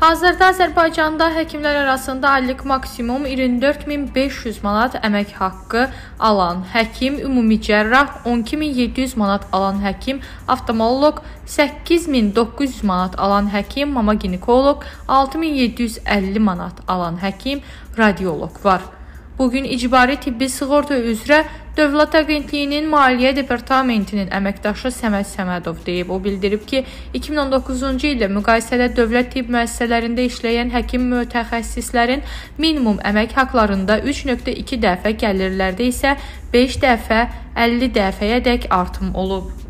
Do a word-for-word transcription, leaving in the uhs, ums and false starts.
Hazırda Azərbaycanda həkimlər arasında aylıq maksimum iyirmi dörd min beş yüz manat əmək haqqı alan həkim, ümumi cərrah on iki min yeddi yüz manat alan həkim, oftalmoloq səkkiz min doqquz yüz manat alan həkim, mama ginekoloq altı min yeddi yüz əlli manat alan həkim, radioloq var. Bugün icbari tibbi sığorta üzrə Dövlət Agentliyinin Maliyyə Departamentinin əməkdaşı Səməd Səmədov deyib. O bildirib ki, iki min on doqquzuncu ildə müqayisədə dövlət tibb müəssisələrində işləyən həkim mütəxəssislərin minimum əmək haqlarında üç nöqtə iki dəfə, gəlirlərdə isə beş dəfə əlli dəfəyədək artım olub.